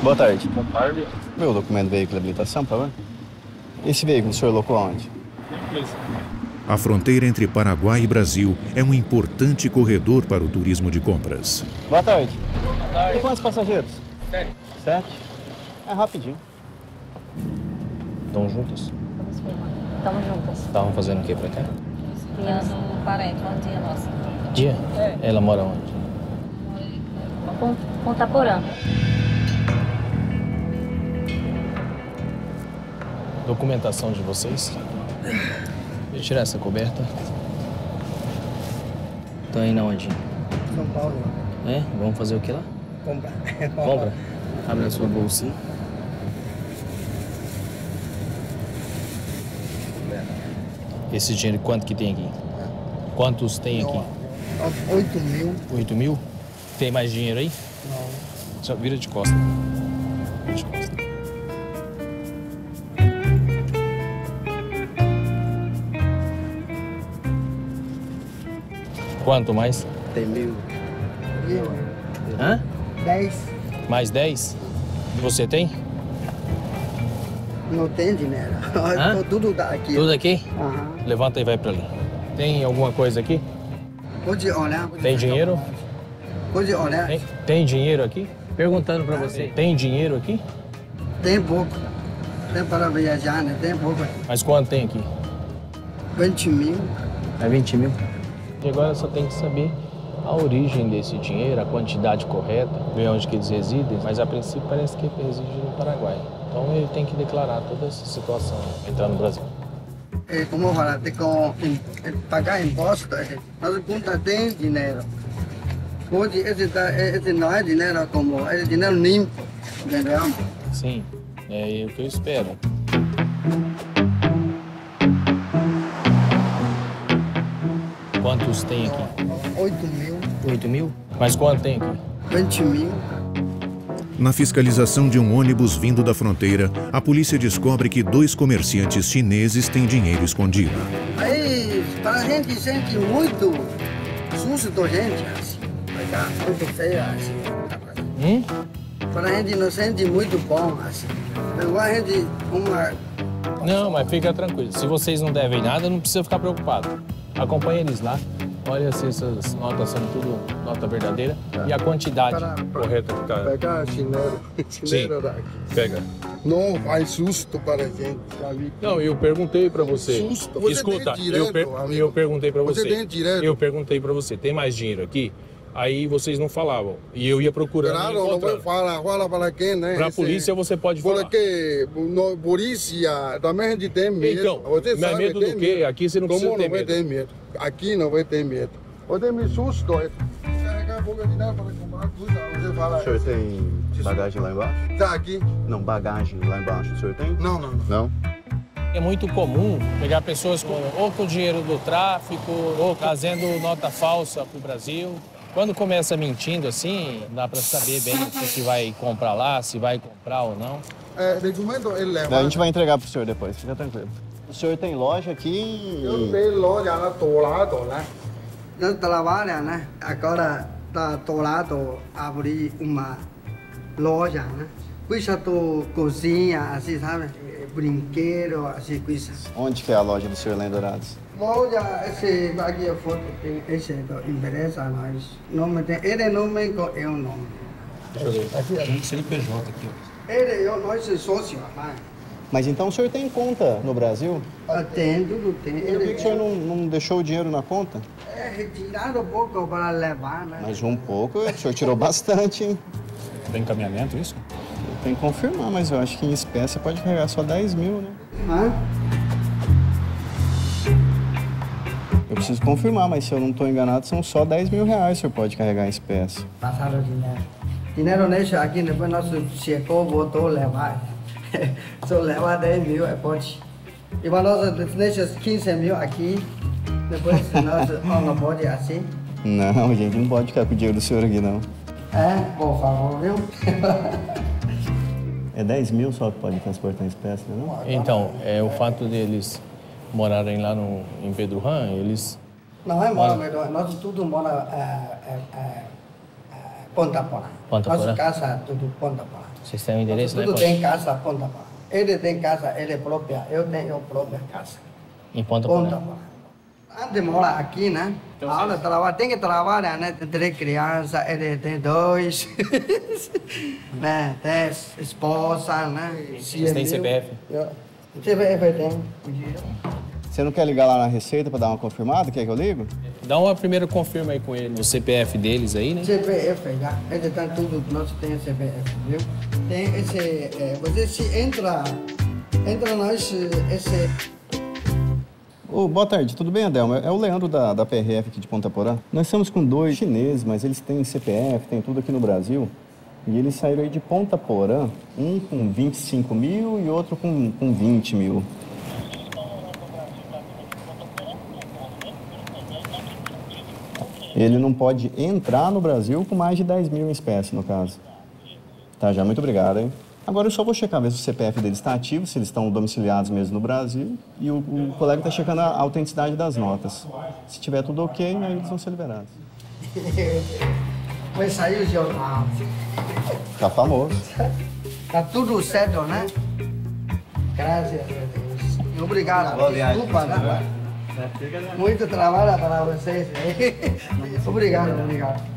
Boa tarde. Boa tarde. Meu documento de veículo de habilitação, por favor. Esse veículo, o senhor locou aonde? A fronteira entre Paraguai e Brasil é um importante corredor para o turismo de compras. Boa tarde. Boa tarde. E quantos passageiros? 7. 7? É rapidinho. Estão juntas? Estamos juntas. Estavam fazendo o que pra cá? Criando um parente, uma tia nossa. Dia? É. Ela mora onde? Ponta Porã. Documentação de vocês. Deixa eu tirar essa coberta. Estão indo aonde? São Paulo. É? Vamos fazer o que lá? Compra. Compra. Abre a sua bolsinha. Esse dinheiro, quanto que tem aqui? Quantos tem aqui? 8 mil. 8 mil? Tem mais dinheiro aí? Não. Só vira de costa. Vira de costa. Quanto mais? Tem mil. Hã? 10. Mais 10? Você tem? Não tem dinheiro. Hã? Tudo daqui. Tudo aqui? Aham. Levanta e vai pra ali. Tem alguma coisa aqui? Pode olhar. Tem dinheiro? Pode olhar. Tem dinheiro aqui? Perguntando pra você. Tem dinheiro aqui? Tem pouco. Tem para viajar, né? Tem pouco. Mas quanto tem aqui? 20 mil. É 20 mil. E agora só tem que saber a origem desse dinheiro, a quantidade correta, ver onde que eles residem, mas a princípio parece que ele reside no Paraguai. Então ele tem que declarar toda essa situação, entrar no Brasil. Como falar, tem que pagar imposto. Nossa conta tem dinheiro. Pode, esse não é dinheiro como, é dinheiro limpo, entendeu? Sim, é o que eu espero. Quantos tem aqui? 8 mil. 8 mil? Mas quanto tem aqui? 20 mil. Na fiscalização de um ônibus vindo da fronteira, a polícia descobre que 2 comerciantes chineses têm dinheiro escondido. Aí, para a gente sente muito susto, gente, assim. Muito feio, assim. Para a gente não sente muito bom, assim. Agora a gente, Não, mas fica tranquilo. Se vocês não devem nada, não precisa ficar preocupado. Acompanhe eles lá. Olha se essas notas são tudo nota verdadeira. E a quantidade correta que tá. pegar chinelo daqui. Pega. Não faz susto para a gente, sabe? Não, eu perguntei pra você. Susto. Você Escuta, tem direito, eu perguntei pra você. Você tem direito. Eu perguntei pra você, tem mais dinheiro aqui? Aí vocês não falavam. E eu ia procurando. Claro, não vou falar. Fala para quem, né? Pra polícia você pode falar. Porque no, polícia também a gente tem medo. Então, você não é sabe, medo tem do quê? Aqui você não Como precisa ter não vai medo. ter medo? Aqui não vai ter medo. Você me susto. Carregar a boca de nada para comprar coisa. Você fala. O senhor tem bagagem lá embaixo? Tá aqui? Não, bagagem lá embaixo. O senhor tem? Não, não, não. Não? É muito comum pegar pessoas ou com dinheiro do tráfico ou trazendo nota falsa pro Brasil. Quando começa mentindo assim, dá para saber bem o que vai comprar lá, se vai comprar ou não. Documento ele leva. A gente vai entregar pro senhor depois, fica tranquilo. O senhor tem loja aqui? Eu tenho loja lá do lado, né? Eu trabalho, né? Agora tá do lado abrir uma loja, né? Coisa do cozinha, assim, sabe? Brinquedo, assim, coisa. Onde que é a loja do senhor lá em Dourados? Loja, esse aqui a foto tem esse da empresa, mas nome tem, ele nome com eu nome. Deixa eu ver. Tem CNPJ aqui. Ele, nós sócio, né? Mas então o senhor tem conta no Brasil? Tem, tudo tem. E por que o senhor não deixou o dinheiro na conta? É retirado um pouco para levar, né? Mas um pouco, o senhor tirou bastante, hein? Tem encaminhamento isso? Tem que confirmar, mas eu acho que em espécie pode carregar só 10 mil, né? Hã? Eu preciso confirmar, mas se eu não estou enganado, são só 10 mil reais que o senhor pode carregar em espécie. Passaram o dinheiro. Dinheiro deixa aqui, depois nós chegou, voltou levar. Se eu levar 10 mil, pode. E para nós deixa 15 mil aqui, depois nós não pode assim. Não, gente, não pode ficar com o dinheiro do senhor aqui, não. Por favor, viu? É 10 mil só que pode transportar em espécie, não é? Então, o fato deles morarem lá em Pedro Ram, eles... Não é mora, nós tudo mora Ponta Porã. Ponta Porã? Nossa casa tudo Ponta Porã. Vocês têm o endereço, Tudo né? tem casa Ponta Porã. Ele tem casa, ele própria. Eu tenho própria casa. Em Ponta Ponta Porã. Porã. Antes mora aqui, né? Agora trabalha, tem que trabalhar, né? Tem 3 crianças, ele tem 2. Né? Tem esposa, né? Vocês têm CPF? CPF tem. Você não quer ligar lá na Receita para dar uma confirmada? Quer que eu ligo? Dá uma primeira confirma aí com ele, o CPF deles aí, né? CPF, já. Ele tem tudo, nós temos CPF, viu? Tem esse, você se entra nós, esse... Ô, boa tarde, tudo bem, Adelmo? É o Leandro da PRF aqui de Ponta Porã. Nós estamos com 2 chineses, mas eles têm CPF, tem tudo aqui no Brasil. E eles saíram aí de Ponta Porã, um com 25 mil e outro com 20 mil. Ele não pode entrar no Brasil com mais de 10 mil em espécie, no caso. Tá, já, muito obrigado, hein? Agora eu só vou checar ver se o CPF deles está ativo, se eles estão domiciliados mesmo no Brasil. E o colega está checando a autenticidade das notas. Se tiver tudo ok, aí eles vão ser liberados. Vai sair o jornal. Tá famoso. Tá tudo certo, né? Graças a Deus. Obrigado. Desculpa, né? Muito trabalho para vocês. Obrigado, obrigado.